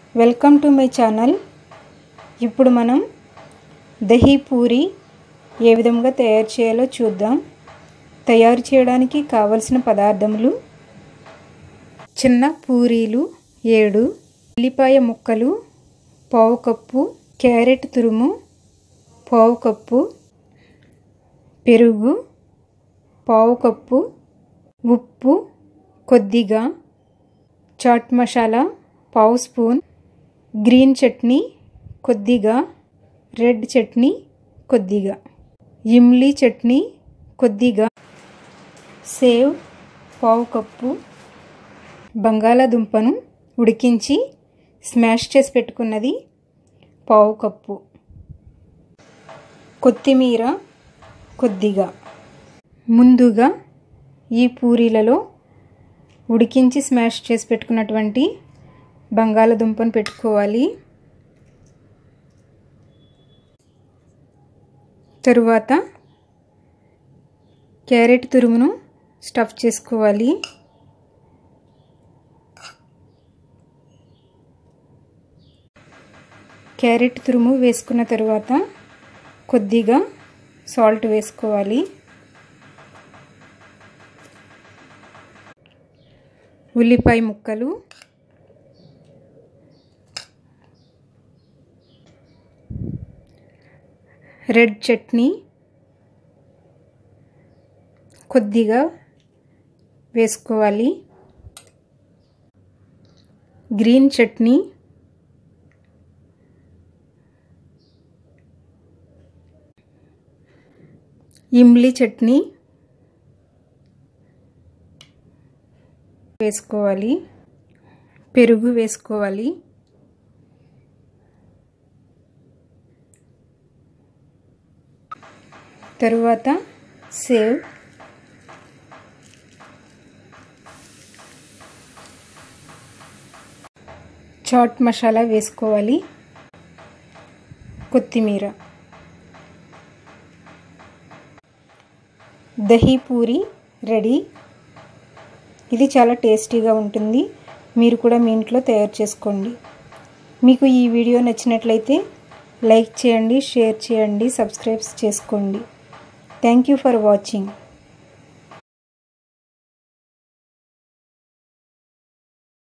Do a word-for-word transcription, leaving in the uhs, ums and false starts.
Welcome to my channel. ఇప్పుడు మనం దహీ పూరి ఏ విధంగా తయారు చేయాలో చూద్దాం. తయారు చేయడానికి కావలసిన పదార్థములు: చిన్న పూరీలు ఏడు, ఉల్లిపాయ ముక్కలు పావు కప్పు, క్యారెట్ తురుము పావు కప్పు, పెరుగు పావు కప్పు, ఉప్పు కొద్దిగా, చాట్ మసాలా పావు స్పూన్, గ్రీన్ చట్నీ కొద్దిగా, రెడ్ చట్నీ కొద్దిగా, ఇమ్లీ చట్నీ కొద్దిగా, సేవ్ పావు కప్పు, బంగాళాదుంపను ఉడికించి స్మాష్ చేసి పెట్టుకున్నది పావు కప్పు, కొత్తిమీర కొద్దిగా. ముందుగా ఈ పూరీలలో ఉడికించి స్మాష్ చేసి పెట్టుకున్నటువంటి బంగాళాదుంపను పెట్టుకోవాలి. తరువాత క్యారెట్ తురుమును స్టఫ్ చేసుకోవాలి. క్యారెట్ తురుము వేసుకున్న తరువాత కొద్దిగా సాల్ట్ వేసుకోవాలి. ఉల్లిపాయ ముక్కలు, రెడ్ చట్నీ కొద్దిగా వేసుకోవాలి. గ్రీన్ చట్నీ, ఇమ్లీ చట్నీ వేసుకోవాలి. పెరుగు వేసుకోవాలి. తరువాత సేవ్, చాట్ మసాలా వేసుకోవాలి. కొత్తిమీర. దహీ పూరి రెడీ. ఇది చాలా టేస్టీగా ఉంటుంది. మీరు కూడా మీ ఇంట్లో తయారు చేసుకోండి. మీకు ఈ వీడియో నచ్చినట్లయితే లైక్ చేయండి, షేర్ చేయండి, సబ్స్క్రైబ్ చేసుకోండి. Thank you for watching.